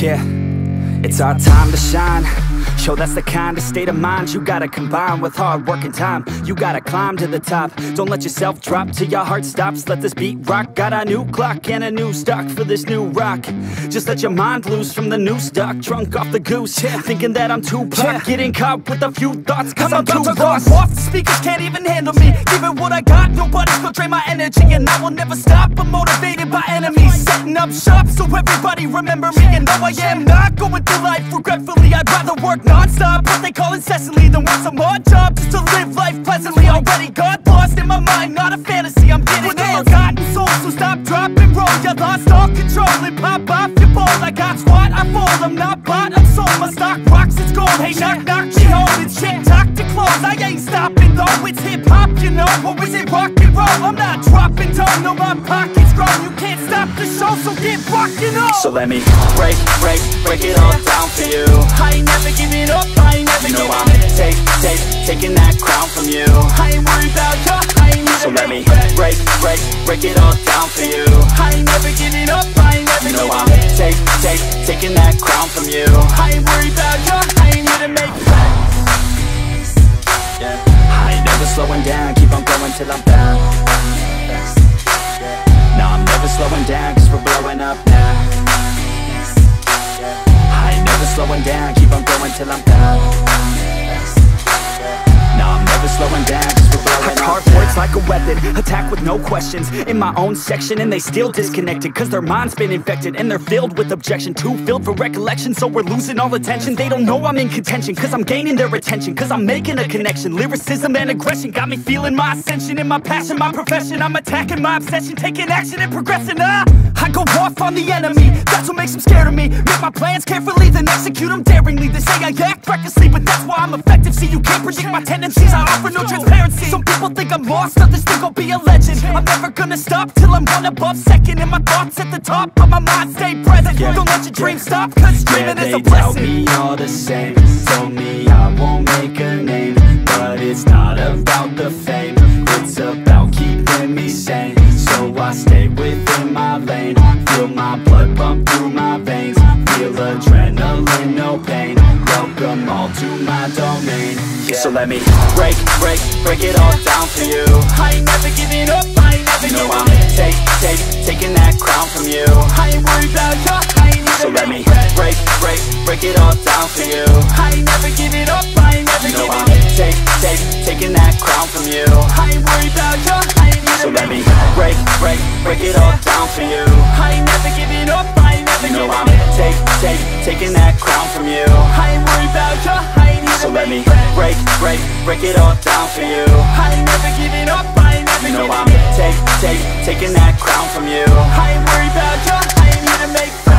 Yeah, it's our time to shine. Yo, that's the kind of state of mind you gotta combine with hard work and time. You gotta climb to the top. Don't let yourself drop till your heart stops. Let this beat rock. Got a new clock and a new stock for this new rock. Just let your mind loose from the new stock. Drunk off the goose, thinking that I'm too pop. Getting caught with a few thoughts cause I'm too lost. Off, the speakers can't even handle me. Giving what I got, nobody's gonna drain my energy. And I will never stop, I'm motivated by enemies. Setting up shop so everybody remember me. And though I am not going through life regretfully, I'd rather work non-stop, what they call incessantly, than work some odd job just to live life pleasantly. Already got lost in my mind, not a fantasy, I'm getting there. Forgotten soul, so stop, drop, and roll. You lost all control and pop off your ball. I got squat, I fall, I'm not bought, I'm sold. My stock rocks, it's gold. Hey, knock, knock, she home, it's shit, talk to close. I ain't stopping though, it's hip-hop, you know. Or is it rock and roll? I'm not dropping down, no, my pocket's grown. You can't stop the show, so get rockin' on. So let me break it all down for you. I ain't never giving up, I ain't never giving up. Taking that crown from you. I ain't worried about you, I ain't never. So let me break it all down for you. I ain't never giving up, I ain't never giving up. Taking that crown from you. I ain't worried about you, I ain't here to make friends. Yeah. I ain't never slowing down, keep on going till I'm down. No, I'm never slowing down, cause we're blowing up now. I ain't never slowing down, keep on going till I'm down. No, I'm never slowing down, cause we're blowing up. I carve words like a weapon, attack with no questions. In my own section and they still disconnected, cause their mind's been infected and they're filled with objection. Too filled for recollection, so we're losing all attention. They don't know I'm in contention, cause I'm gaining their attention. Cause I'm making a connection, lyricism and aggression got me feeling my ascension. In my passion, my profession, I'm attacking my obsession. Taking action and progressing, I go off on the enemy, that's what makes them scared of me. Make my plans carefully, then execute them daringly. They say I act recklessly, but that's why I'm effective. See, you can't predict my tendencies, I offer no transparency. Some people think I'm lost, others think I'll be a legend. I'm never gonna stop till I'm one above second. And my thoughts at the top, but my mind stay present. Don't let your dreams stop, cause dreaming is a blessing. They tell me all the same, told me I won't make a name. But it's not about the fame, it's about keeping me sane. So I stay within my lane, feel my blood pump through my veins. Feel adrenaline, no pain, welcome all to my domain. So let me break it all down for you. I ain't never giving up, I ain't never giving up. Taking that crown from you. I ain't worried about you, I ain't never. So let me break it all down for you. I ain't never giving up, I ain't never giving up. Taking that crown from you. I ain't worried about you, I ain't never. So let me break it all down for you. I ain't never giving up, I ain't never giving up. Taking that crown from you. I ain't worried about you, I ain't never. So let me break it all down for you. I ain't never giving up, I ain't never giving up. Taking that crown from you. I ain't worried about you, I ain't here to make